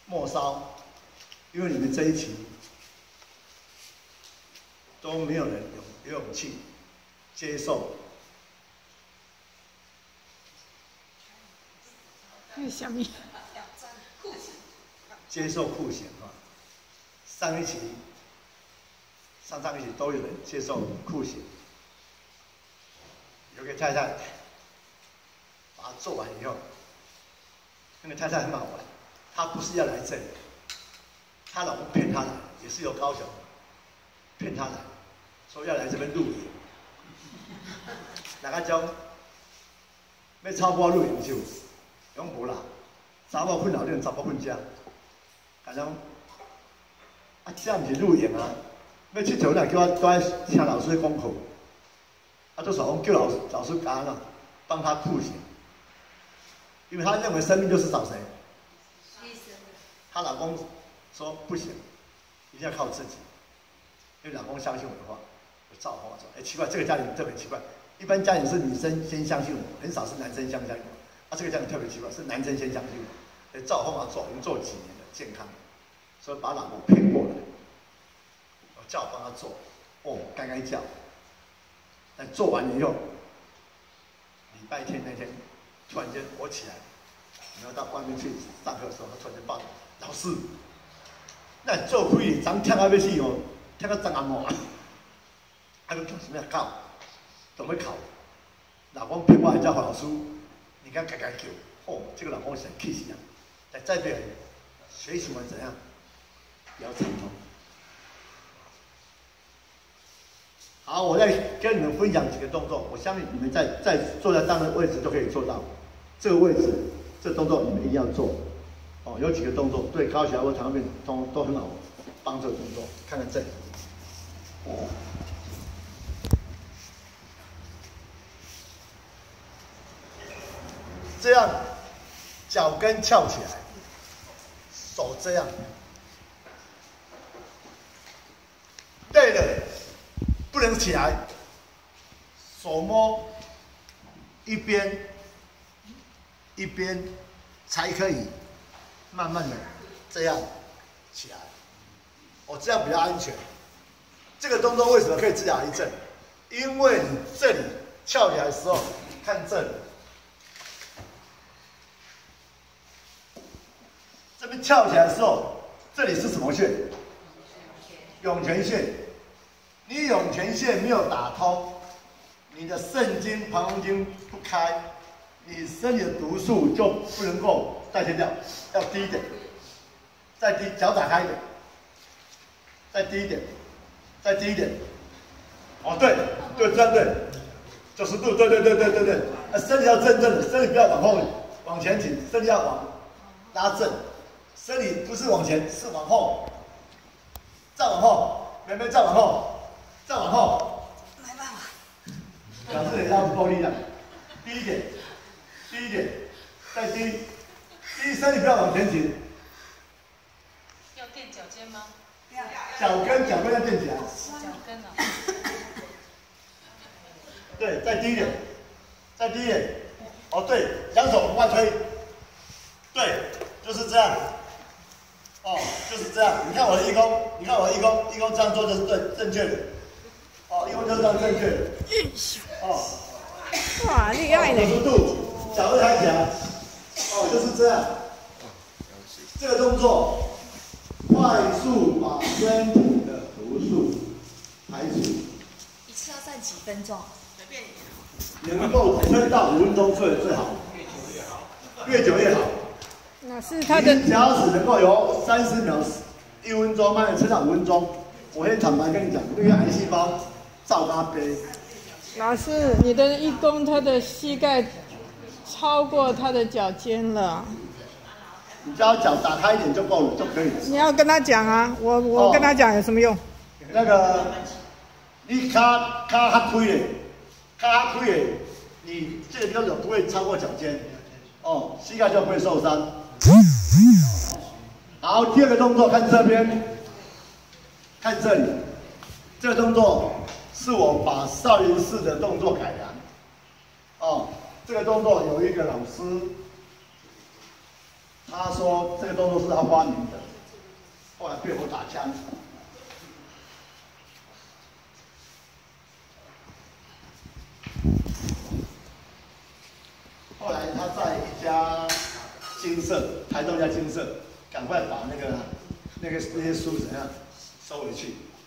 末梢，因为你们这一期都没有人有勇气接受。 什么？ 接受酷刑啊！上一期都有人接受酷刑。有个太太把它做完以后，那个太太很好玩，她不是要来这里，她老公骗她来，也是由高雄骗她来，说要来这边露营。大家讲要超过露营就，讲无啦，查某困老练，查某困家。讲啊，这毋是露营啊，要佚佗，叫我都爱听老师讲课。啊，这时候叫老师干了，帮他酷刑，因为他认为生命就是找谁？她老公说不行，一定要靠自己，因为老公相信我的话，我照话做。哎，奇怪，这个家庭特别奇怪，一般家庭是女生先相信我，很少是男生相信我。啊，这个家庭特别奇怪，是男生先相信我，哎，照方法做，已经做几年了，健康，所以把老公骗过来，我叫我帮他做，哦，该叫。但做完以后，礼拜天那天，突然间我起来，然后到外面去上课的时候，他突然间报道，老师，那做开的，昨跳到要死哦，跳到昨暗午啊，还要做什么呀？考，怎么考？老公骗我还叫老师，你看改叫，哦，这个老公想气死人，在这边学习完怎样，比较成功。好，我再跟你们分享几个动作，我相信你们在坐在当的位置都可以做到。这个位置，这动作你们一定要做。哦，有几个动作对高血压或糖尿病都很好帮助的动作。看看这里，这样脚跟翘起来，手这样，对了。不能起来，手摸一边才可以慢慢的这样起来。哦，这样比较安全。这个动作为什么可以治疗癌症？因为你这里翘起来的时候，看这里，这边翘起来的时候，这里是什么穴？涌泉穴。你涌泉穴没有打通，你的肾经、膀胱经不开，你身体的毒素就不能够代谢掉，要低一点，再低，脚打开一点，再低一点，再低一点。哦，对，这样对，90度，对，身体要正的，身体不要往后往前倾，身体要往拉正，身体不是往前，是往后，再往后，妹妹再往后。再往后， 没办法， 表示你腰不够力量，低一点，再低，身体不要往前倾。 要垫脚尖吗？ 脚跟要垫起来。 脚跟啊。 对，再低一点，哦，对，两手往外推，对，就是这样。哦，就是这样。你看我的义工，义工这样做就是对，正确的。哦，义工就是这样正确的。哦， 哇，厉害呢 ！90度，脚会抬起来。哦，就是这样。这个动作，快速把身体的毒素排除。 一次要站几分钟？随便你。 能够撑到5分钟最好，越久越好。 那是他的。 假使能够有30秒、1分钟，慢慢撑到5分钟。我先坦白跟你讲，那个癌细胞照他背。 老师，你的义工他的膝盖超过他的脚尖了。 你叫他脚打开一点就够了，就可以了。 你要跟他讲啊，我跟他讲有什么用？ 那个，你卡开的，你这个标准不会超过脚尖，哦，膝盖就不会受伤。好，第二个动作，看这边，看这里，这个动作是我把少林寺的动作改良。哦，这个动作有一个老师他说这个动作是他发明的，后来被我打枪。后来他在一家金社，台东一家金社，赶快把那些书怎样收回去。